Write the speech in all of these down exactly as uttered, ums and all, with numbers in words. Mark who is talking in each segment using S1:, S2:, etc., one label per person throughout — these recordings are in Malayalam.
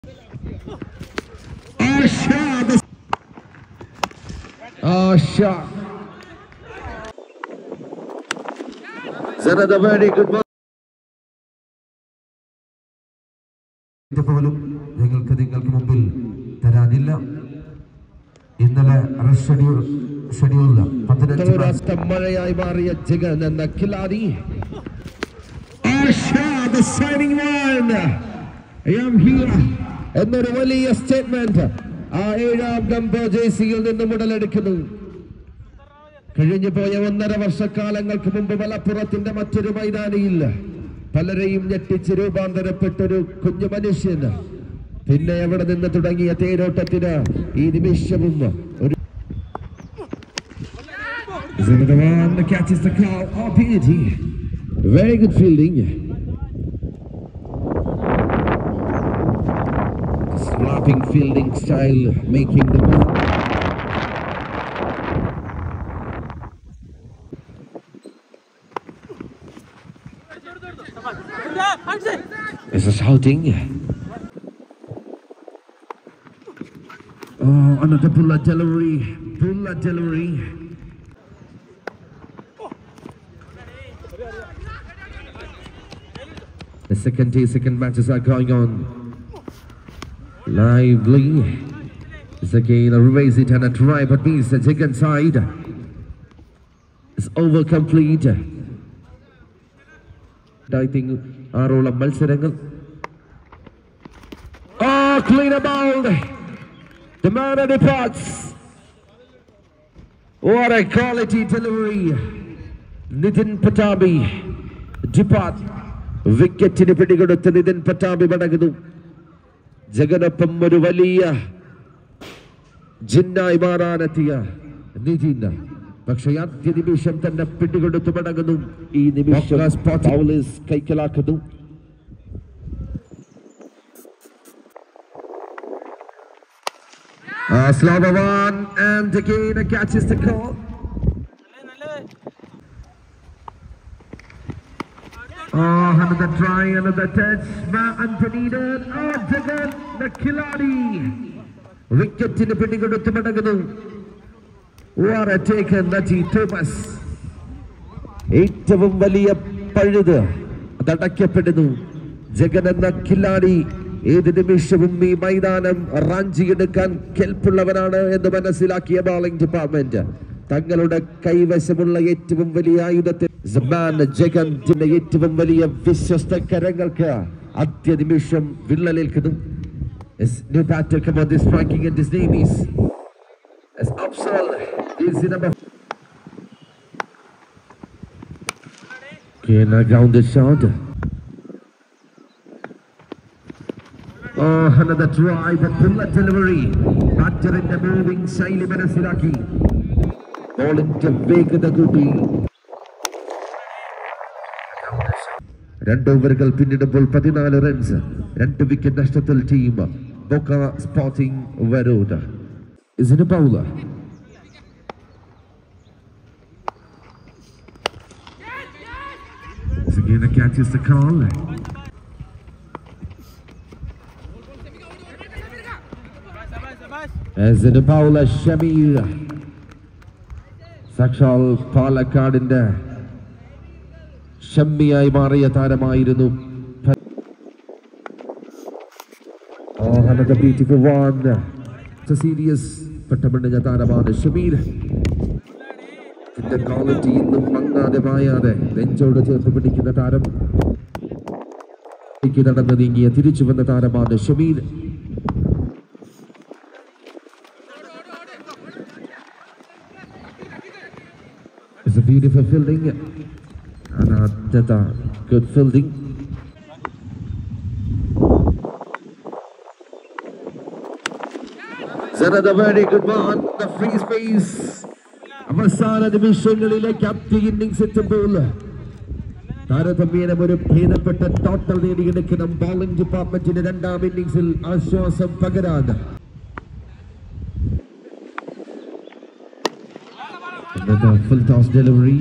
S1: Oh, shot! Oh, shot! It's another very good one.
S2: നിങ്ങൾക്ക് നിങ്ങൾക്ക് മുമ്പിൽ തരാനില്ല. ഇന്നലെ ഷെഡ്യൂൾ ഷെഡ്യൂൾ പതിനഞ്ച്
S1: മഴയായി മാറിയ ജഗൻ എന്ന കിലാടി. The signing one. I am here. എന്നൊരു വലിയ സ്റ്റേറ്റ്മെന്റ് ആ ഏഴാം നമ്പർ ജേഴ്സിയിൽ നിന്ന് മുതലെടുക്കുന്നു. കഴിഞ്ഞു പോയ ഒന്നര വർഷക്കാലങ്ങൾക്ക് മുമ്പ് മലപ്പുറത്തിന്റെ മറ്റൊരു മൈതാനിയിൽ പലരെയും ഞെട്ടിച്ച് രൂപാന്തരപ്പെട്ടൊരു കുഞ്ഞു മനുഷ്യൻ പിന്നെ എവിടെ നിന്ന് തുടങ്ങിയ തേരോട്ടത്തിന് ഈ നിമിഷവും ഒരു catches the call. Oh, P T. Very good fielding. Slapping fielding style, making the move. This is shouting. Oh, another bullet delivery. Bullet delivery. The second day, second matches are going on. Lively. It's again a raise it and a try, but means the second side is over complete. I think our all Malsarangal. Oh, clean a ball. The man departs. What a quality delivery. Nitin Patabi depart. Wicket in the pretty good at Nitin Patabi Badagadu. ജഗനൊപ്പം ഒരു വലിയ ജിന്നായി മാറാനെത്തിയ നിതിൻ പക്ഷേ ആദ്യ നിമിഷം തന്നെ പിടികൊടുത്തു മടങ്ങുന്നു. ഈ നിമിഷം പൗലിസ് കൈക്കലാക്കുന്നു. Slavavan and again a catches the call. Oh, another try, another touch. Ma Antonino. Oh, Jagan, the Kiladi. Wicket in the pitting of the Madagadu. What a take and Nati Thomas. Eight of them Valia Parida. That I kept it. Jagan and the Kiladi. Eight Mishavumi Maidanam, Ranji and the Kan Kelpulavanana and the Manasilaki bowling department. തങ്ങളുടെ കൈവശമുള്ള ഏറ്റവും വലിയ ആയുധത്തെ സബാൻ ജഗന്റെ ഏറ്റവും വലിയ വിശ്വസ്ത കരങ്ങൾക്ക് ആദ്യ നിമിഷം വിള്ളലേൽക്കുന്നു. New batter come on this striking and his name is as Afzal is the number. Can I ground the shot? Oh, another try, but bullet delivery. Batter in the moving Shaili Manasilaki. ബോളിന്റെ വേഗത കൂട്ടി രണ്ട് ഓവറുകൾ പിന്നിടുമ്പോൾ പതിനാല് റൺസ്, രണ്ട് വിക്കറ്റ് നഷ്ടത്തിൽ ടീം ബോക്ക സ്പോർട്ടിംഗ് വരോഡ്. ഇതിന് bowler again catches the call. As in the bowler Shamir സാക്ഷാൽ പാലക്കാടിന്റെ ഷമ്മിയായി മാറിയ താരമായിരുന്നു. സീരിയസ് പെട്ടമണിഞ്ഞ താരമാണ് ഷമീർ. ക്വാളിറ്റി ഇന്നും മങ്ങാതെ മായാതെ നെഞ്ചോട് ചേർത്ത് പിടിക്കുന്ന താരം. നടന്ന് നീങ്ങിയ തിരിച്ചു വന്ന താരമാണ് Shameer. It's a beautiful fielding and uh, good fielding. It's another very good one. The free space. അവസാന നിമിഷങ്ങളിലേക്ക് ആദ്യ ഇന്നിംഗ്സ് എത്തുമ്പോൾ താരതമ്യേന ഒരു ഭേദപ്പെട്ട ടോട്ടൽ നേടിയെടുക്കണം ബോളിംഗ് ഡിപ്പാർട്ട്മെന്റിന്റെ രണ്ടാം ഇന്നിംഗ്സിൽ ആശ്വാസം പകരാൻ. Another full toss delivery.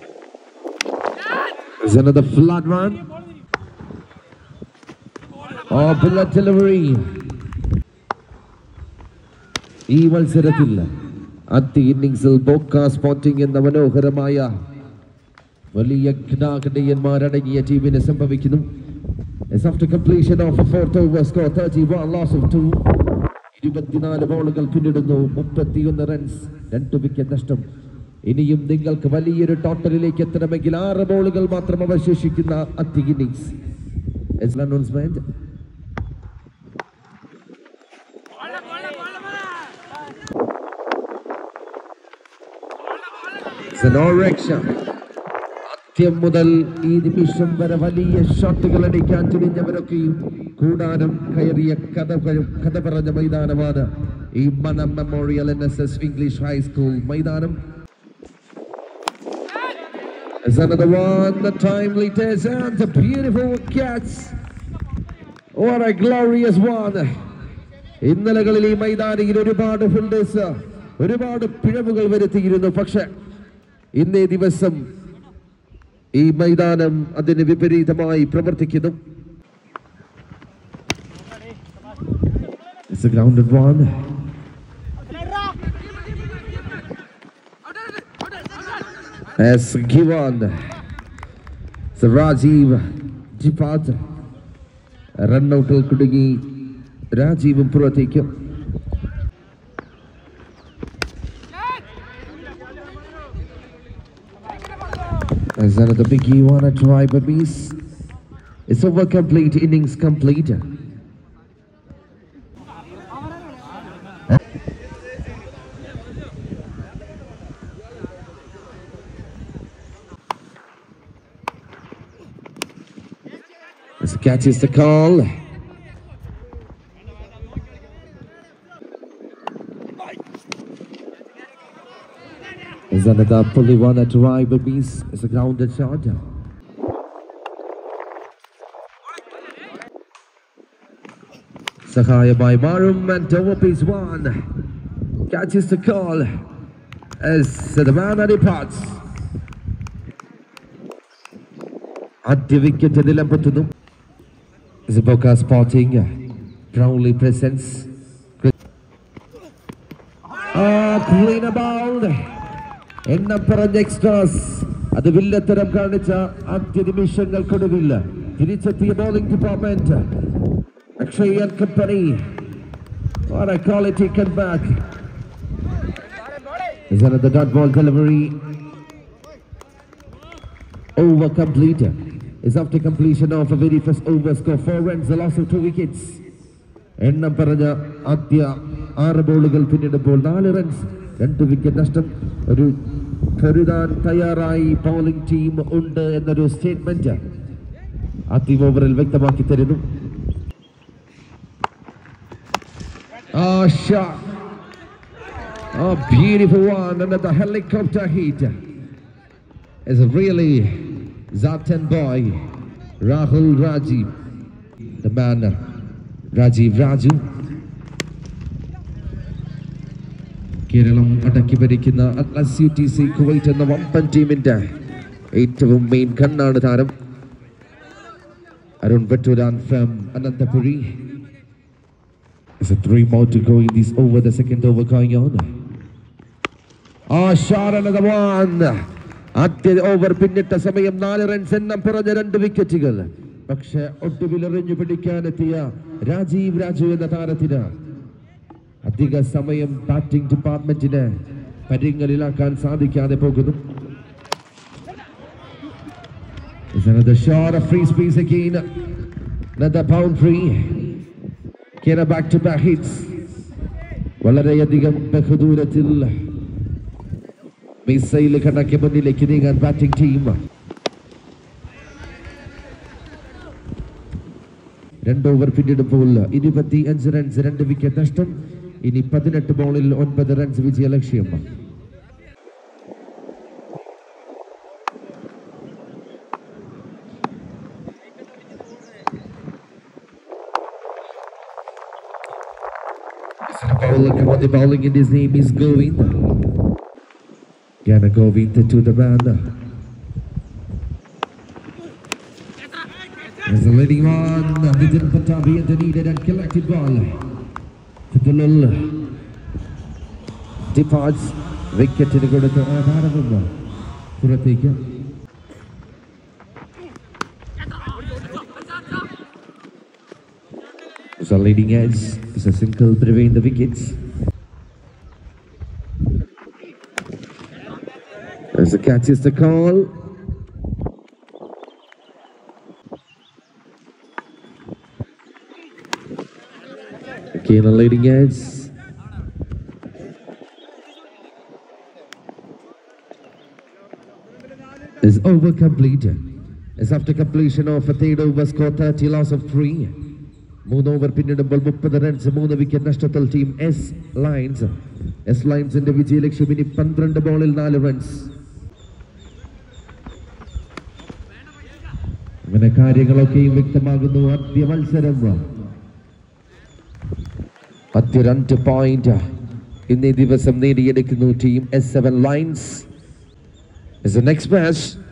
S1: There's another flat one. Oh, bullet delivery. ഈ മത്സരത്തിൽ ആദ്യ ഇന്നിംഗ്സിൽ ബോക്ക സ്പോർട്ടിംഗ് എന്ന മനോഹരമായ വലിയ ഘടകന്മാരടങ്ങിയ ടീമിനെ സംഭവിക്കുന്നു. As after completion of a fourth over score thirty-one, loss of two. ഇരുപത്തിനാല് ബോളുകൾ പിന്നിടുന്നു, മുപ്പത്തിയൊന്ന് റൺസ്, രണ്ട് വിക്കറ്റ് നഷ്ടം. ഇനിയും നിങ്ങൾക്ക് വലിയൊരു ടോട്ടലിലേക്ക് എത്തണമെങ്കിൽ ആറ് ബോളുകൾ മാത്രം അവശേഷിക്കുന്ന ആദ്യ ഇന്നിംഗ്സ്. Announcement. ആദ്യം മുതൽ ഈ നിമിഷം വരെ വലിയ ഷോട്ടുകൾ അടിക്കാൻ തുനിഞ്ഞവരൊക്കെയും കൂടാരം കയറിയ കഥ കഥ പറഞ്ഞ മൈതാനമാണ് ഈ മനം memorial N S S English high school മൈതാനം. As another one, the timely test and the beautiful catch. What a glorious one. ഇന്നലകളിൽ ഈ മൈതാനിയിൽ ഒരുപാട് ഫീൽഡേഴ്സ് ഒരുപാട് പിഴവുകൾ വരുത്തിയിരുന്നു. പക്ഷെ ഇന്നേ ദിവസം ഈ മൈതാനം അതിന് വിപരീതമായി പ്രവർത്തിക്കുന്നു. It's a grounded one. As given, so Rajiv Jipat run out kudigi Rajiv പുറത്തേക്ക്. As another biggie wanna try, but miss. It's over complete, innings complete. As catches the call. Is another fully one at right, but miss. It's a grounded shot. Sahaya by Marum and over piece one. Catches the call as the man departs. At the wicket in the Lamputunum. Zaboka spotting. Brownlee presents. Ah, clean about. എണ്ണം പറഞ്ഞ എക്സ്ട്രാസ് അത് വില്ലത്തരം കാണിച്ച ആദ്യ നിമിഷങ്ങൾക്കൊടുവിൽ തിരിച്ചെത്തിയ bowling department Akshay and company. What a quality comeback. Is another dot ball delivery. Over complete. Is after completion of a very first over score four runs, the loss of two wickets. എണ്ണം പറഞ്ഞ ആദ്യ ആറ് ബോളുകൾ പിന്നിടുമ്പോൾ നാല് റൺസ്, രണ്ട് വിക്കറ്റ് നഷ്ടം. ഒരു കരുതാൻ തയ്യാറായി ബോളിംഗ് ടീം ഉണ്ട് എന്നൊരു സ്റ്റേറ്റ്മെന്റ് ആദ്യ ഓവറിൽ വ്യക്തമാക്കി തരുന്നു. Ah, shot. Oh, beautiful one. Another helicopter hit. It's a really Zatan boy, Rahul Rajiv, the man, Rajiv Raju. കേരളം അടക്കി ഭരിക്കുന്ന Atlas U T C Kuwait എന്ന വമ്പൻ ടീമിന്റെ ഏറ്റവും മെയിൻ ഗണ്ണാണ് താരം Arun Vettooran from Ananthapuri. There's a three more to go in this over, the second over going on. Ah, shot, another one. ആദ്യ ഓവർ പിന്നിട്ട സമയം നാല് റൺസ്, എണ്ണം പറഞ്ഞ രണ്ട് വിക്കറ്റുകൾ. പക്ഷെ ഒട്ടുവിലെറിഞ്ഞു പിടിക്കാനെത്തിയ രാജീവ് രാജു എന്ന താരത്തിന് അധിക സമയം ബാറ്റിംഗ് ഡിപ്പാർട്ട്മെന്റിന് പരിങ്ങലിലാക്കാൻ സാധിക്കാതെ പോകുന്നു. Another shot of free space again. Another boundary. Kera back to back hits. വളരെയധികം ബഹുദൂരത്തിൽ മിസൈൽ കണക്കെ മുന്നിലേക്ക് നീങ്ങാൻ ബാറ്റിംഗ് ടീം. രണ്ട് ഓവർ പിന്നിടുമ്പോൾ ഇരുപത്തി അഞ്ച് റൺസ്, രണ്ട് വിക്കറ്റ് നഷ്ടം. ഇനി പതിനെട്ട് ബോളിൽ ഒൻപത് റൺസ് വിജയ ലക്ഷ്യം. The bowling in his name is Govind. Gana Govind to the man. There's a leading one. Nitin Patabi Antonida and collected ball. Fidulul departs. Wicket in the good at the Aravumba. Purateka. It's a leading edge. It's a single between the wickets. As the catch is the call. Again a leading edge. Is over complete. As after completion of a third over score thirty loss of three. Moon over പിന്നിടുമ്പോൾ മുപ്പത് റൺസ് മൂന്ന് വിക്കറ്റ് നഷ്ടത്തിൽ ടീം എസ് ലയൺസ് എസ് ലയൺസിന്റെ വിജയലക്ഷ്യം ഇനി പന്ത്രണ്ട് ബോളിൽ നാല് റൺസ്. അങ്ങനെ കാര്യങ്ങളൊക്കെയും വ്യക്തമാകുന്നു. ആദ്യ മത്സരം ആദ്യ രണ്ട് പോയിന്റ് ഇന്നേ ദിവസം നേടിയെടുക്കുന്നു team S seven lions. Is the next match